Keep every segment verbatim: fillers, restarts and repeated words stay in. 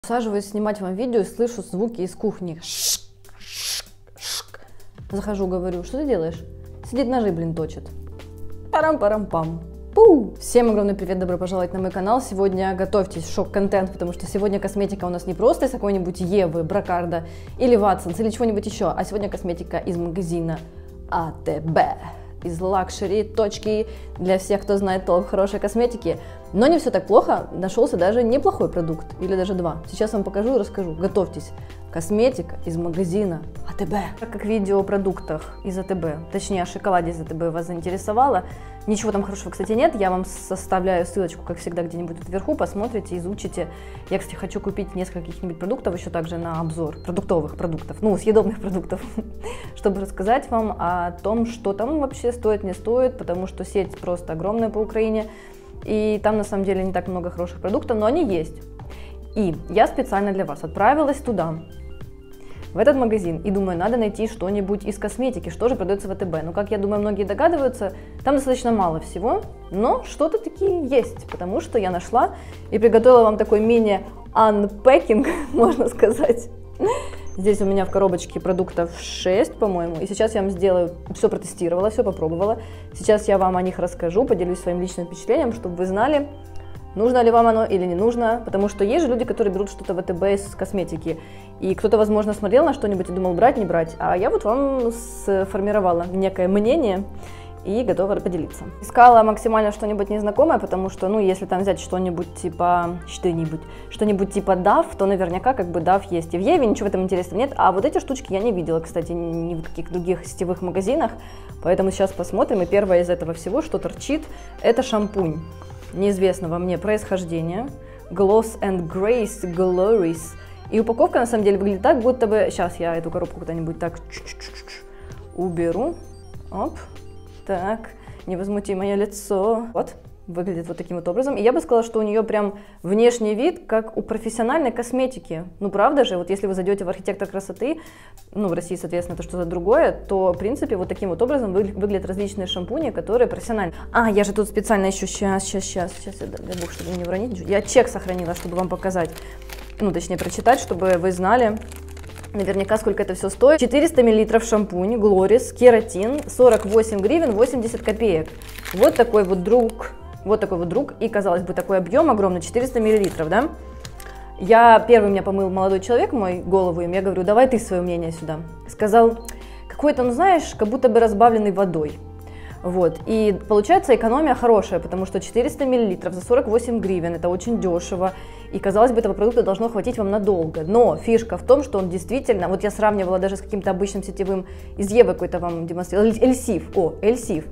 Усаживаюсь снимать вам видео и слышу звуки из кухни. Захожу, говорю, что ты делаешь? Сидит, ножи, блин, точит. Парам-парам-пам. Пу! Всем огромный привет, добро пожаловать на мой канал. Сегодня готовьтесь, шок-контент, потому что сегодня косметика у нас не просто из какой-нибудь Евы, Брокарда или Watsons или чего-нибудь еще, а сегодня косметика из магазина а тэ бэ. Из лакшери точки для всех, кто знает толк в хорошей косметике. Но не все так плохо, нашелся даже неплохой продукт, или даже два. Сейчас вам покажу и расскажу. Готовьтесь. Косметика из магазина а тэ бэ. Так как видео о продуктах из а тэ бэ, точнее о шоколаде из а тэ бэ вас заинтересовало, ничего там хорошего, кстати, нет. Я вам составляю ссылочку, как всегда, где-нибудь тут вверху, посмотрите, изучите. Я, кстати, хочу купить несколько каких-нибудь продуктов еще также на обзор, продуктовых продуктов, ну, съедобных продуктов, чтобы рассказать вам о том, что там вообще стоит, не стоит, потому что сеть просто огромная по Украине, и там на самом деле не так много хороших продуктов, но они есть. И я специально для вас отправилась туда, в этот магазин, и думаю, надо найти что-нибудь из косметики, что же продается в а тэ бэ. Ну, как я думаю, многие догадываются, там достаточно мало всего, но что-то таки есть, потому что я нашла и приготовила вам такой мини-анпекинг, можно сказать. Здесь у меня в коробочке продуктов шесть, по-моему, и сейчас я вам сделаю, все протестировала, все попробовала. Сейчас я вам о них расскажу, поделюсь своим личным впечатлением, чтобы вы знали, нужно ли вам оно или не нужно, потому что есть же люди, которые берут что-то в а тэ бэ из косметики, и кто-то, возможно, смотрел на что-нибудь и думал, брать, не брать, а я вот вам сформировала некое мнение и готова поделиться. Искала максимально что-нибудь незнакомое, потому что, ну, если там взять что-нибудь типа, что-нибудь, что-нибудь типа даф, то наверняка как бы даф есть и в Еве, ничего в этом интересного нет, а вот эти штучки я не видела, кстати, ни в каких других сетевых магазинах, поэтому сейчас посмотрим, и первое из этого всего, что торчит, это шампунь неизвестного мне происхождения, Gloss and Grace Glories. И упаковка на самом деле выглядит так, будто бы... Сейчас я эту коробку куда-нибудь так уберу. Оп. Так. Невозмутимое лицо. Вот. Выглядит вот таким вот образом. И я бы сказала, что у нее прям внешний вид, как у профессиональной косметики. Ну, правда же, вот если вы зайдете в архитектор красоты, ну, в России, соответственно, это что-то другое, то, в принципе, вот таким вот образом выглядят различные шампуни, которые профессиональны. А, я же тут специально еще сейчас, сейчас, сейчас, сейчас, дай бог, чтобы не уронить ничего. Я чек сохранила, чтобы вам показать, ну, точнее, прочитать, чтобы вы знали наверняка, сколько это все стоит. четыреста миллилитров шампунь Gloris, кератин, сорок восемь гривен восемьдесят копеек. Вот такой вот друг... Вот такой вот друг, и, казалось бы, такой объем огромный, четыреста миллилитров, да? Я, первый меня помыл молодой человек, мой голову им, я говорю, давай ты свое мнение сюда. Сказал, какой-то, ну знаешь, как будто бы разбавленный водой. Вот, и получается экономия хорошая, потому что четыреста миллилитров за сорок восемь гривен, это очень дешево, и, казалось бы, этого продукта должно хватить вам надолго. Но фишка в том, что он действительно, вот я сравнивала даже с каким-то обычным сетевым, из Евы какой-то вам демонстрировала, Эльсив, о, Эльсив,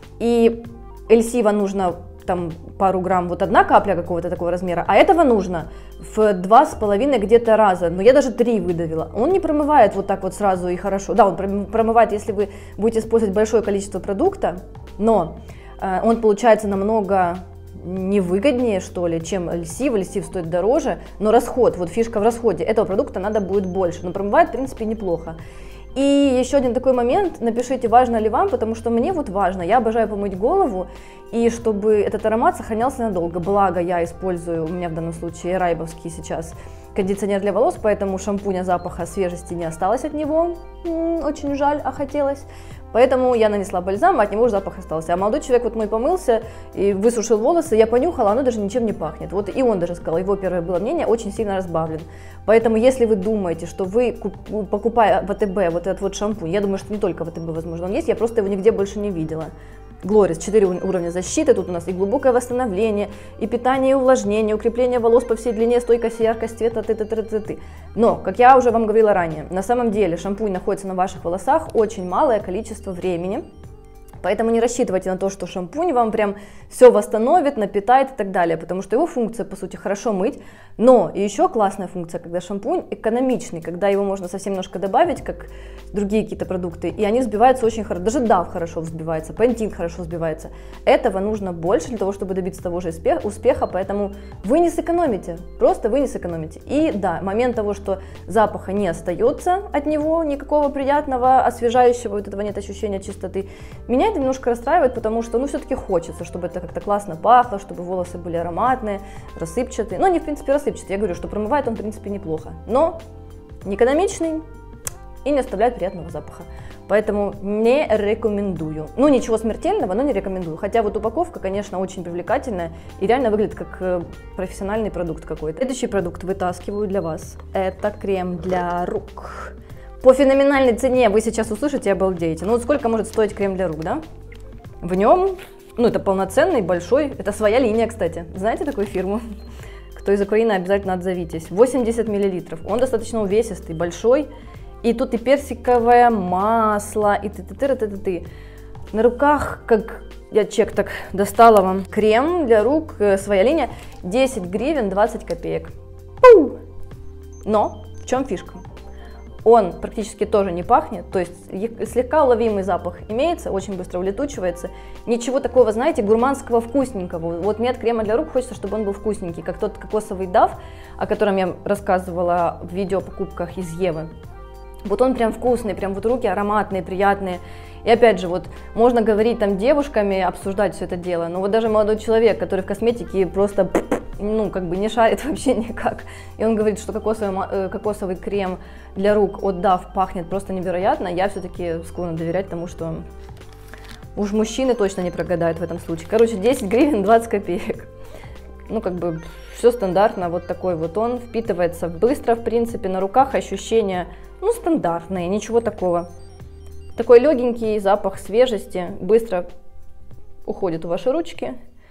и Эльсива нужно там пару грамм, вот одна капля какого-то такого размера, а этого нужно в два с половиной где-то раза, но я даже три выдавила. Он не промывает вот так вот сразу и хорошо, да, он промывает, если вы будете использовать большое количество продукта, но э, он получается намного невыгоднее, что ли, чем Эльсив. Эльсив стоит дороже, но расход, вот фишка в расходе этого продукта надо будет больше, но промывает, в принципе, неплохо. И еще один такой момент, напишите, важно ли вам, потому что мне вот важно, я обожаю помыть голову, и чтобы этот аромат сохранялся надолго, благо я использую, у меня в данном случае райбовский сейчас кондиционер для волос, поэтому шампуня запаха свежести не осталось от него, очень жаль, а хотелось. Поэтому я нанесла бальзам, а от него уже запах остался. А молодой человек вот мой помылся и высушил волосы, я понюхала, оно даже ничем не пахнет. Вот и он даже сказал, его первое было мнение, очень сильно разбавлен. Поэтому если вы думаете, что вы, покупая в а тэ бэ вот этот вот шампунь, я думаю, что не только в а тэ бэ, возможно, он есть, я просто его нигде больше не видела. Gloris, четыре уровня защиты, тут у нас и глубокое восстановление, и питание, и увлажнение, укрепление волос по всей длине, стойкость и яркость цвета, ты, ты, ты, ты, ты. Но, как я уже вам говорила ранее, на самом деле шампунь находится на ваших волосах очень малое количество времени, поэтому не рассчитывайте на то, что шампунь вам прям все восстановит, напитает и так далее, потому что его функция, по сути, хорошо мыть, но и еще классная функция, когда шампунь экономичный, когда его можно совсем немножко добавить, как другие какие-то продукты, и они взбиваются очень хорошо, даже даф хорошо взбивается, Pantene хорошо взбивается. Этого нужно больше для того, чтобы добиться того же успеха, поэтому вы не сэкономите, просто вы не сэкономите. И да, момент того, что запаха не остается от него, никакого приятного, освежающего, вот этого нет ощущения чистоты, меня Меня это немножко расстраивает, потому что, ну, все-таки хочется, чтобы это как-то классно пахло, чтобы волосы были ароматные, рассыпчатые. Ну, они, в принципе, рассыпчатые, я говорю, что промывает он, в принципе, неплохо. Но не экономичный и не оставляет приятного запаха. Поэтому не рекомендую. Ну, ничего смертельного, но не рекомендую. Хотя вот упаковка, конечно, очень привлекательная и реально выглядит как профессиональный продукт какой-то. Следующий продукт вытаскиваю для вас. Это крем для рук. По феноменальной цене вы сейчас услышите и обалдеете. Ну, вот сколько может стоить крем для рук, да? В нем, ну, это полноценный, большой, это своя линия, кстати. Знаете такую фирму? Кто из Украины, обязательно отзовитесь. восемьдесят миллилитров. Он достаточно увесистый, большой. И тут и персиковое масло, и ты-ты-ты-ты-ты-ты. На руках, как я чек так достала вам, крем для рук, своя линия, десять гривен двадцать копеек. Пу! Но в чем фишка? Он практически тоже не пахнет, то есть слегка уловимый запах имеется, очень быстро улетучивается. Ничего такого, знаете, гурманского, вкусненького. Вот мне от крема для рук хочется, чтобы он был вкусненький, как тот кокосовый дав, о котором я рассказывала в видео о покупках из Евы. Вот он прям вкусный, прям вот руки ароматные, приятные. И опять же, вот можно говорить там девушками, обсуждать все это дело, но вот даже молодой человек, который в косметике просто, ну, как бы не шарит вообще никак, и он говорит, что кокосовый, кокосовый крем для рук от дав пахнет просто невероятно, я все-таки склонна доверять тому, что уж мужчины точно не прогадают в этом случае. Короче, десять гривен двадцать копеек. Ну, как бы все стандартно, вот такой вот он, впитывается быстро, в принципе, на руках ощущения, ну, стандартные, ничего такого. Такой легенький запах свежести, быстро уходит в ваши ручки.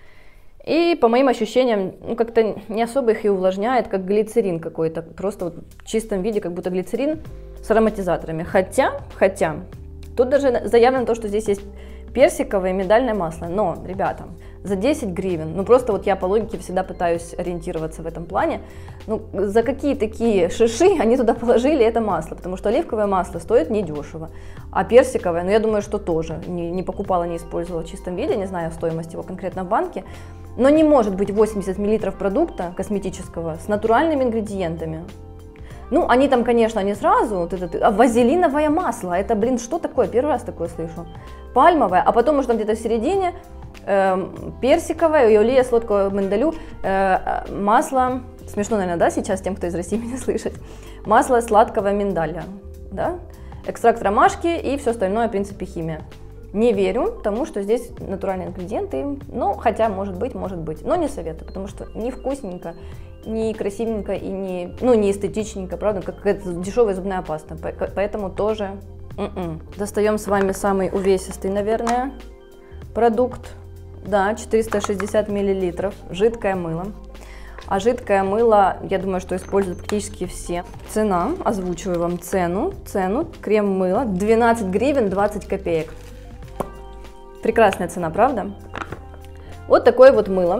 И по моим ощущениям, ну, как-то не особо их и увлажняет, как глицерин какой-то, просто вот в чистом виде, как будто глицерин с ароматизаторами. Хотя, хотя, тут даже заявлено то, что здесь есть персиковое и миндальное масло, но, ребята, за десять гривен, ну просто вот я по логике всегда пытаюсь ориентироваться в этом плане, ну за какие такие шиши они туда положили это масло, потому что оливковое масло стоит недешево, а персиковое, ну я думаю, что тоже, не, не покупала, не использовала в чистом виде, не знаю стоимость его конкретно в банке, но не может быть восемьдесят миллилитров продукта косметического с натуральными ингредиентами. Ну, они там, конечно, не сразу, вот это, а вазелиновое масло, это, блин, что такое, первый раз такое слышу, пальмовое, а потом уже где-то в середине э, персиковое, и олея сладкого миндалю, э, масло, смешно, наверное, да, сейчас тем, кто из России меня слышит, масло сладкого миндаля, да, экстракт ромашки и все остальное, в принципе, химия. Не верю тому, что здесь натуральные ингредиенты, ну, хотя, может быть, может быть, но не советую, потому что не вкусненько, не красивенько и не, ну, не эстетичненько, правда, как какая-то дешевая зубная паста, поэтому тоже м-м. Достаем с вами самый увесистый, наверное, продукт, да, четыреста шестьдесят миллилитров, жидкое мыло. А жидкое мыло, я думаю, что используют практически все. Цена, озвучиваю вам цену, цену, крем-мыло, двенадцать гривен двадцать копеек. Прекрасная цена, правда? Вот такое вот мыло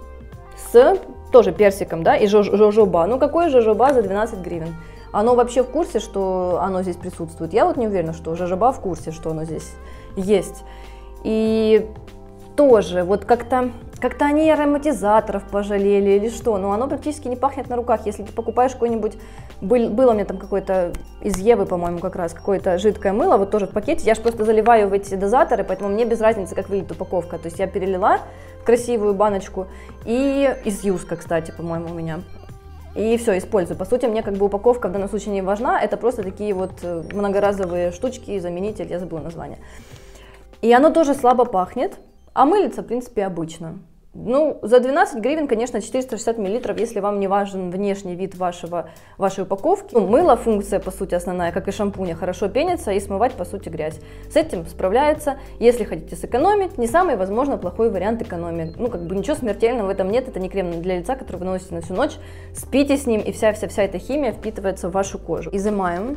с тоже персиком, да, и жожоба. Ну, какое жожоба за двенадцать гривен? Оно вообще в курсе, что оно здесь присутствует? Я вот не уверена, что жожоба в курсе, что оно здесь есть. И тоже вот как-то как-то они ароматизаторов пожалели или что, но оно практически не пахнет на руках. Если ты покупаешь какой-нибудь, был, было у меня там какое-то из Евы, по-моему, как раз, какое-то жидкое мыло, вот тоже в пакете, я же просто заливаю в эти дозаторы, поэтому мне без разницы, как выглядит упаковка. То есть я перелила в красивую баночку, и из Юска, кстати, по-моему, у меня. И все, использую. По сути, мне как бы упаковка в данном случае не важна, это просто такие вот многоразовые штучки, заменитель, я забыла название. И оно тоже слабо пахнет, а мылится, в принципе, обычно. Ну, за двенадцать гривен, конечно, четыреста шестьдесят миллилитров, если вам не важен внешний вид вашего, вашей упаковки. Ну, мыло, функция, по сути, основная, как и шампуня, хорошо пенится и смывать, по сути, грязь. С этим справляется. Если хотите сэкономить, не самый, возможно, плохой вариант экономии. Ну, как бы ничего смертельного в этом нет, это не крем для лица, который вы носите на всю ночь. Спите с ним, и вся-вся-вся эта химия впитывается в вашу кожу. Изымаем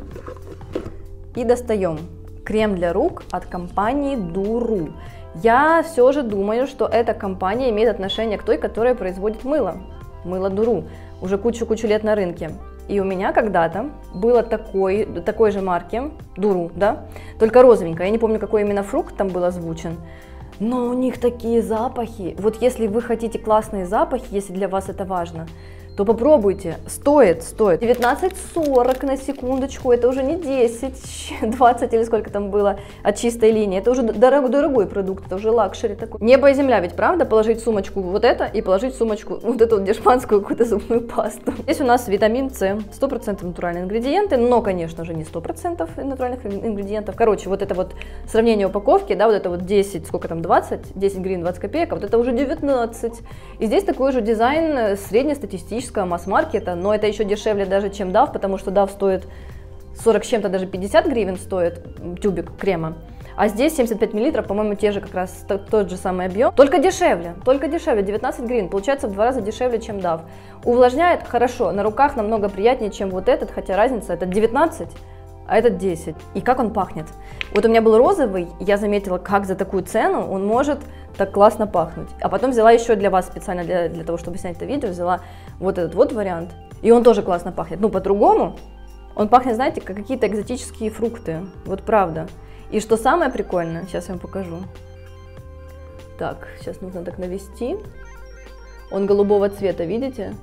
и достаем крем для рук от компании Дуру. Я все же думаю, что эта компания имеет отношение к той, которая производит мыло. Мыло Дуру. Уже кучу-кучу лет на рынке. И у меня когда-то было такой, такой же марки, Дуру, да, только розовенькое. Я не помню, какой именно фрукт там был озвучен. Но у них такие запахи. Вот если вы хотите классные запахи, если для вас это важно, то попробуйте. Стоит, стоит. девятнадцать сорок на секундочку, это уже не десять, двадцать или сколько там было от чистой линии. Это уже дорог, дорогой продукт, это уже лакшери такой. Небо и земля, ведь правда? Положить в сумочку вот это и положить в сумочку вот эту вот дешманскую какую-то зубную пасту. Здесь у нас витамин С, сто процентов натуральные ингредиенты, но, конечно же, не сто процентов натуральных ингредиентов. Короче, вот это вот сравнение упаковки, да, вот это вот десять, сколько там, двадцать, десять гривен, двадцать копеек, а вот это уже девятнадцать. И здесь такой же дизайн среднестатистического масс-маркета, но это еще дешевле даже, чем дав, потому что дав стоит сорок с чем-то, даже пятьдесят гривен стоит тюбик крема. А здесь семьдесят пять миллилитров, по-моему, те же как раз тот же самый объем. Только дешевле, только дешевле, девятнадцать гривен. Получается в два раза дешевле, чем дав. Увлажняет хорошо, на руках намного приятнее, чем вот этот, хотя разница это девятнадцать, а этот десять. И как он пахнет? Вот у меня был розовый, я заметила, как за такую цену он может так классно пахнуть. А потом взяла еще для вас специально, для, для того, чтобы снять это видео, взяла вот этот вот вариант. И он тоже классно пахнет. Ну, по-другому. Он пахнет, знаете, как какие-то экзотические фрукты. Вот правда. И что самое прикольное, сейчас я вам покажу. Так, сейчас нужно так навести. Он голубого цвета, видите?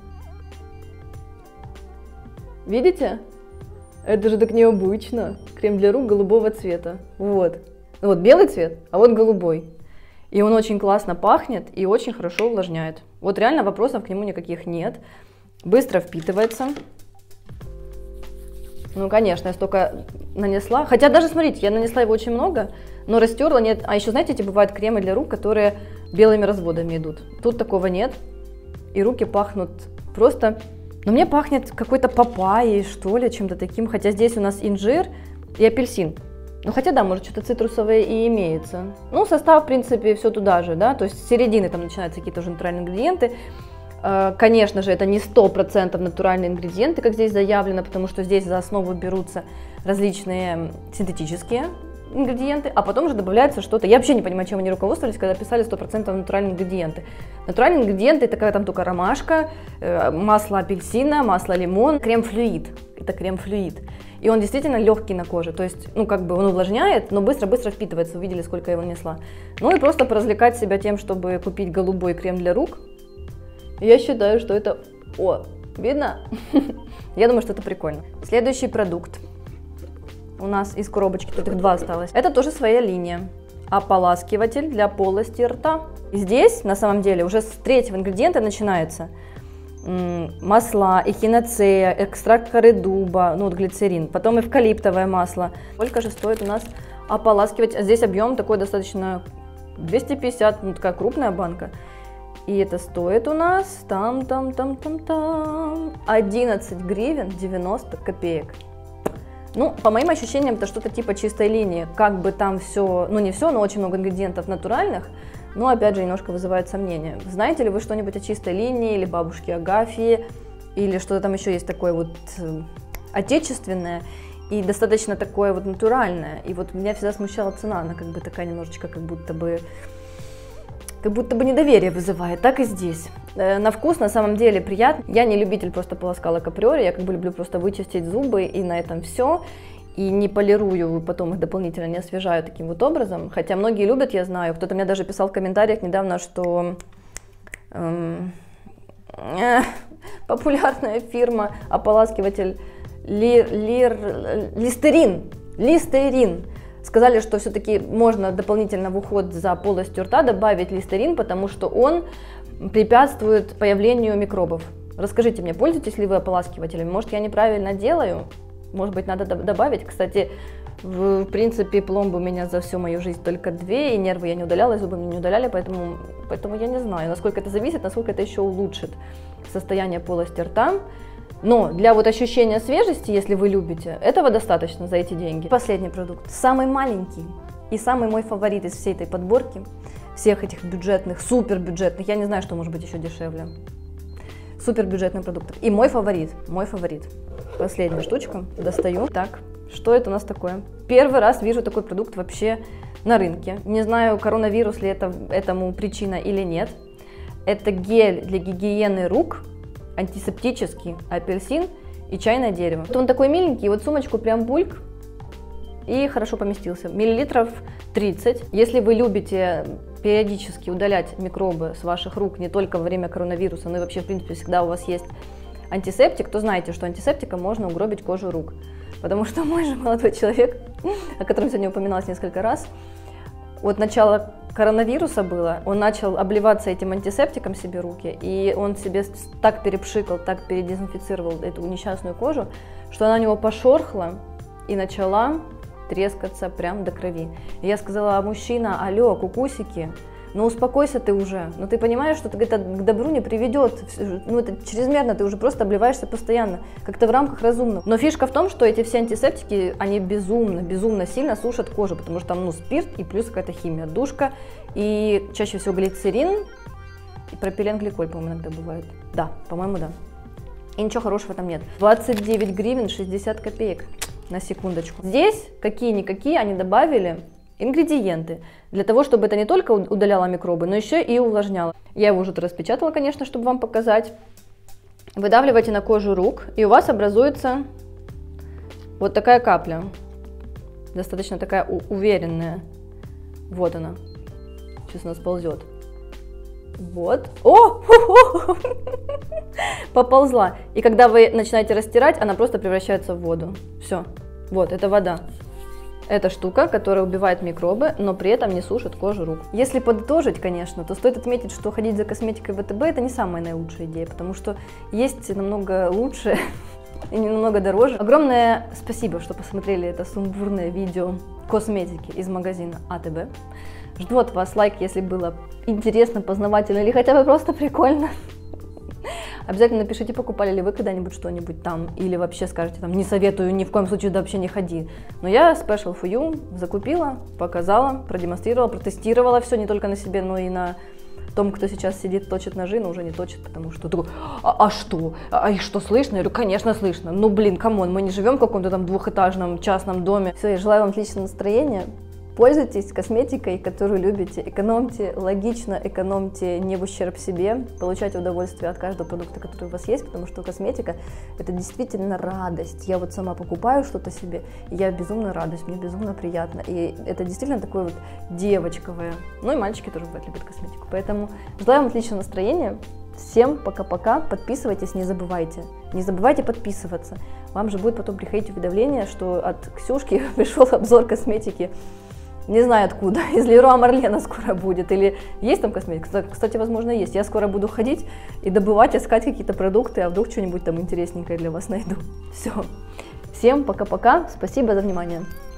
Видите? Это же так необычно. Крем для рук голубого цвета. Вот. Ну, вот белый цвет, а вот голубой. И он очень классно пахнет и очень хорошо увлажняет. Вот реально вопросов к нему никаких нет. Быстро впитывается. Ну, конечно, я столько нанесла. Хотя даже, смотрите, я нанесла его очень много, но растерла нет. А еще, знаете, эти бывают кремы для рук, которые белыми разводами идут. Тут такого нет. И руки пахнут просто... Но мне пахнет какой-то папайей, что ли, чем-то таким. Хотя здесь у нас инжир и апельсин. Ну, хотя, да, может, что-то цитрусовое и имеется. Ну, состав, в принципе, все туда же, да. То есть с середины там начинаются какие-то уже натуральные ингредиенты. Конечно же, это не сто процентов натуральные ингредиенты, как здесь заявлено, потому что здесь за основу берутся различные синтетические ингредиенты, а потом уже добавляется что-то. Я вообще не понимаю, чем они руководствовались, когда писали сто процентов натуральные ингредиенты. Натуральные ингредиенты – это когда там только ромашка, масло апельсина, масло лимон, крем-флюид. Это крем-флюид. И он действительно легкий на коже, то есть, ну, как бы он увлажняет, но быстро-быстро впитывается. Увидели, сколько я его несла. Ну и просто поразвлекать себя тем, чтобы купить голубой крем для рук. Я считаю, что это... О, видно? Я думаю, что это прикольно. Следующий продукт. У нас из коробочки, тут их два осталось. Это тоже своя линия. Ополаскиватель для полости рта. И здесь, на самом деле, уже с третьего ингредиента начинается масла, эхиноцея, экстракт коры дуба, ну вот глицерин, потом эвкалиптовое масло. Сколько же стоит у нас ополаскивать? Здесь объем такой достаточно двести пятьдесят, ну такая крупная банка. И это стоит у нас там, там, там, там, там, одиннадцать гривен девяносто копеек. Ну, по моим ощущениям, это что-то типа чистой линии. Как бы там все, ну не все, но очень много ингредиентов натуральных. Но опять же немножко вызывает сомнения. Знаете ли вы что-нибудь о чистой линии, или бабушке Агафьи, или что-то там еще есть такое вот э, отечественное и достаточно такое вот натуральное. И вот меня всегда смущала цена, она как бы такая немножечко как будто бы... как будто бы недоверие вызывает, так и здесь. На вкус на самом деле приятно. Я не любитель просто полоскалок априори, я как бы люблю просто вычистить зубы и на этом все. И не полирую, потом их дополнительно не освежаю таким вот образом. Хотя многие любят, я знаю. Кто-то мне даже писал в комментариях недавно, что эм, э, популярная фирма ополаскиватель ли, лир, листерин, листерин. Сказали, что все-таки можно дополнительно в уход за полостью рта добавить листерин, потому что он препятствует появлению микробов. Расскажите мне, пользуетесь ли вы ополаскивателями? Может, я неправильно делаю? Может быть, надо добавить? Кстати, в принципе, пломбы у меня за всю мою жизнь только две, и нервы я не удаляла, и зубы мне не удаляли, поэтому, поэтому я не знаю, насколько это зависит, насколько это еще улучшит состояние полости рта. Но для вот ощущения свежести, если вы любите, этого достаточно за эти деньги. Последний продукт, самый маленький и самый мой фаворит из всей этой подборки, всех этих бюджетных, супер бюджетных, я не знаю, что может быть еще дешевле, супер бюджетных продуктов. И мой фаворит, мой фаворит, последняя штучка, достаю. Так, что это у нас такое? Первый раз вижу такой продукт вообще на рынке. Не знаю, коронавирус ли это этому причина или нет. Это гель для гигиены рук. Антисептический, апельсин и чайное дерево. Вот он такой миленький, вот сумочку прям бульк и хорошо поместился. Миллилитров тридцать. Если вы любите периодически удалять микробы с ваших рук не только во время коронавируса, но и вообще, в принципе, всегда у вас есть антисептик, то знаете, что антисептиком можно угробить кожу рук. Потому что мой же молодой человек, о котором сегодня упоминалось несколько раз, вот начало коронавируса было, он начал обливаться этим антисептиком себе руки, и он себе так перепшикал, так передезинфицировал эту несчастную кожу, что она у него пошорхла и начала трескаться прям до крови. И я сказала: а мужчина, алло, кукусики, ну успокойся ты уже, ну ты понимаешь, что это к добру не приведет, ну это чрезмерно, ты уже просто обливаешься постоянно, как-то в рамках разумного. Но фишка в том, что эти все антисептики, они безумно, безумно сильно сушат кожу, потому что там, ну, спирт и плюс какая-то химия, душка, и чаще всего глицерин и пропиленгликоль, по-моему, иногда бывает. Да, по-моему, да. И ничего хорошего там нет. двадцать девять гривен шестьдесят копеек, на секундочку. Здесь какие-никакие они добавили ингредиенты для того, чтобы это не только удаляло микробы, но еще и увлажняло. Я его уже распечатала, конечно, чтобы вам показать. Выдавливаете на кожу рук, и у вас образуется вот такая капля. Достаточно такая уверенная. Вот она. Сейчас она сползет. Вот. О! Поползла. И когда вы начинаете растирать, она просто превращается в воду. Все. Вот, это вода. Это штука, которая убивает микробы, но при этом не сушит кожу рук. Если подытожить, конечно, то стоит отметить, что ходить за косметикой в ВТБ это не самая наилучшая идея, потому что есть намного лучше и намного дороже. Огромное спасибо, что посмотрели это сумбурное видео косметики из магазина АТБ. Жду от вас лайк, если было интересно, познавательно или хотя бы просто прикольно. Обязательно напишите, покупали ли вы когда-нибудь что-нибудь там, или вообще скажете, там, не советую, ни в коем случае да вообще не ходи. Но я Special for You закупила, показала, продемонстрировала, протестировала все не только на себе, но и на том, кто сейчас сидит, точит ножи, но уже не точит, потому что такой: а, а что? А, а что, слышно? Я говорю: конечно, слышно. Ну, блин, камон, мы не живем в каком-то там двухэтажном частном доме. Все, я желаю вам отличного настроения. Пользуйтесь косметикой, которую любите, экономьте, логично экономьте, не в ущерб себе, получайте удовольствие от каждого продукта, который у вас есть, потому что косметика – это действительно радость. Я вот сама покупаю что-то себе, и я безумно радуюсь, мне безумно приятно, и это действительно такое вот девочковое. Ну и мальчики тоже бывают любят косметику, поэтому желаю вам отличного настроения. Всем пока-пока, подписывайтесь, не забывайте, не забывайте подписываться. Вам же будет потом приходить уведомление, что от Ксюшки пришел обзор косметики. Не знаю откуда, из Леруа Мерлена скоро будет, или есть там косметика? Кстати, возможно, есть. Я скоро буду ходить и добывать, искать какие-то продукты, а вдруг что-нибудь там интересненькое для вас найду. Все. Всем пока-пока, спасибо за внимание.